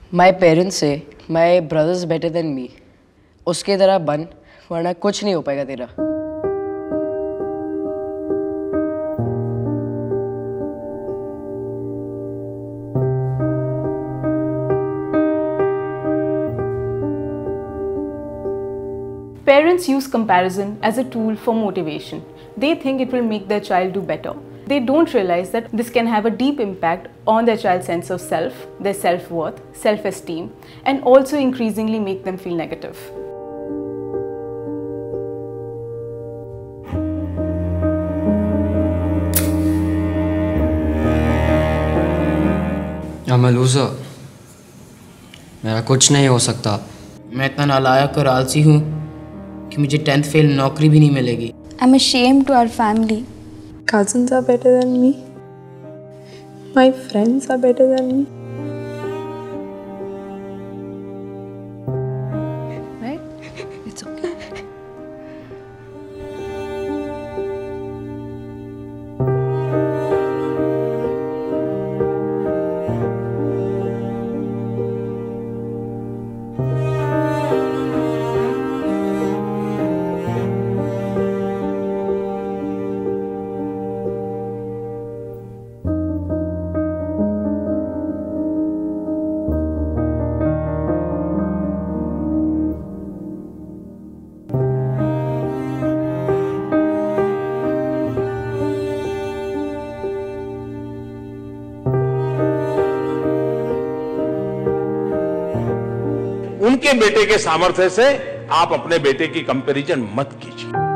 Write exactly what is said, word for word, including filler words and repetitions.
माई parents से my brothers better than me, उसके तरह बन वरना कुछ नहीं हो पाएगा तेरा। Parents use comparison as a tool for motivation. They think it will make their child do better. They don't realize that this can have a deep impact on their child's sense of self, their self-worth, self-esteem, and also increasingly make them feel negative. I'm a loser. मेरा कुछ नहीं हो सकता। मैं इतना नालायक और आलसी हूँ कि मुझे टेंथ फेल नौकरी भी नहीं मिलेगी। I'm ashamed to our family. Cousins are better than me. My friends are better than me. Right? It's okay. उनके बेटे के सामर्थ्य से आप अपने बेटे की कंपैरिजन मत कीजिए।